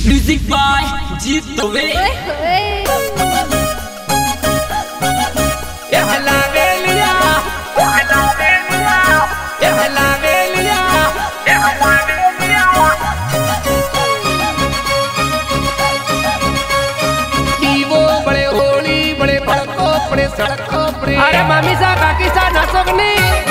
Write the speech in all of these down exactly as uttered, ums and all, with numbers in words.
Music by जीत दवे। अरे मामी सा काकी सा नसोगनी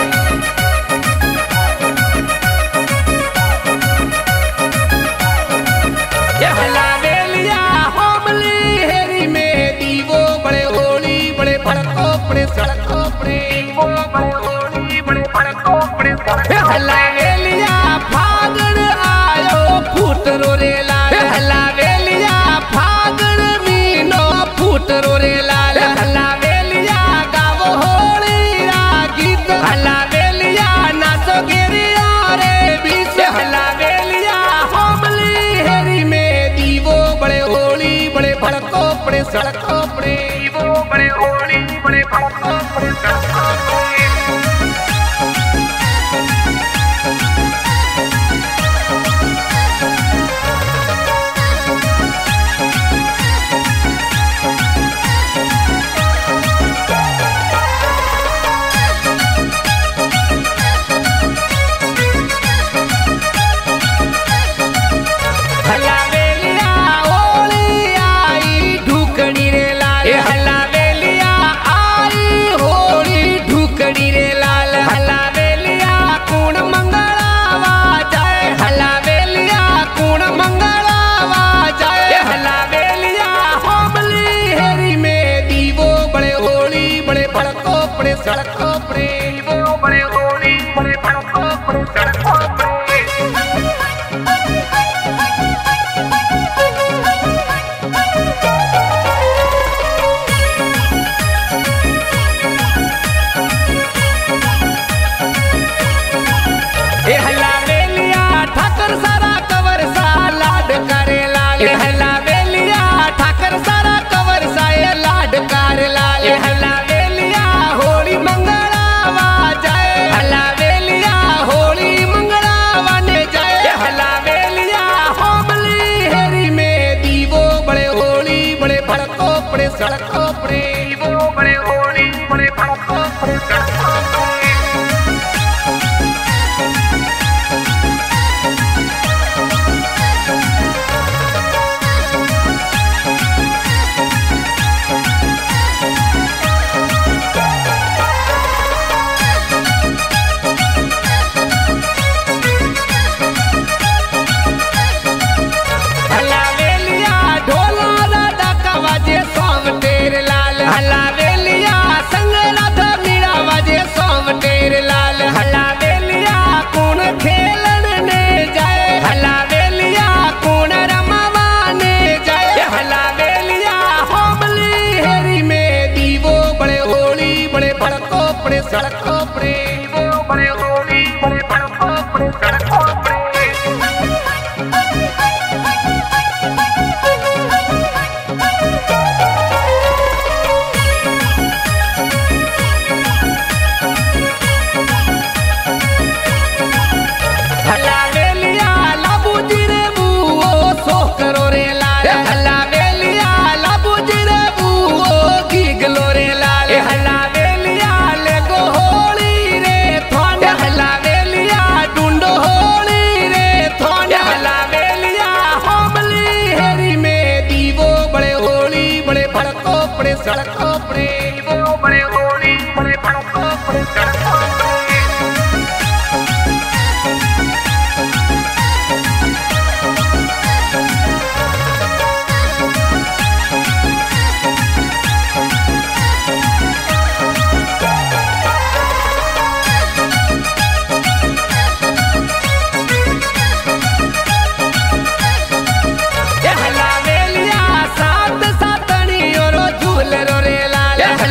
हलावेलिया फागण आयो फूटरो रे लाल हलावेलिया फागण मीनो फूटरो रे लाल हलावेलिया गावो होली रा गीत हलावेलिया नाचो गिरिया रे बीच हलावेलिया होमली हेरी में दीवो बड़े होली बड़े भड़को बड़े सड़को बड़े दीवो बड़े होली बड़े भड़को बड़े सड़को सड़को पे वो बड़े होली बड़े भड़को बड़े सड़को पे ए हलावेलिया ठाकर सारा कवर सा लाड करे लाल हलावेलिया ठाकर सारा कवर सा ये लाड करे लाल हलावेलिया होली मंगलावा जाए हलावेलिया होली मंगलावा ने जाए हलावेलिया होमली हेरी में दीवो बड़े होली बड़े भड़को बड़े सड़को बड़े दीवो बड़े होली बड़े भड़को बड़े सड़को हलावेलिया संग राधा मीरा वाजे सोम तेरे लाल हलावेलिया कौन खेलन ने जाए हलावेलिया कौन रमावा ने जाए हलावेलिया होमली हेरी में दीवो बड़े होली बड़े भड़को बड़े सड़को बड़े दीवो बड़े होली बड़े भड़को बड़े सड़को बड़े सड़को पे वो बड़े होली बड़े भड़को बड़े सड़को हलावेलिया सात सातनी और झूल रो रे लाल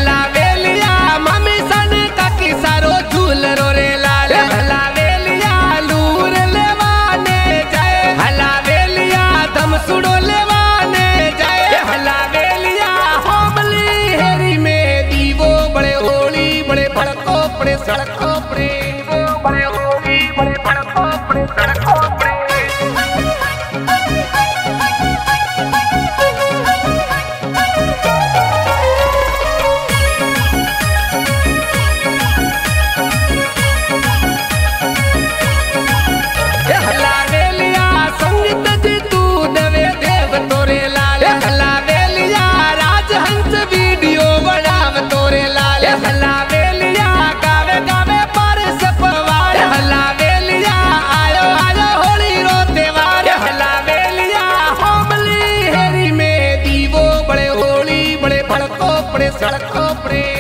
पड़े सड़कों पे।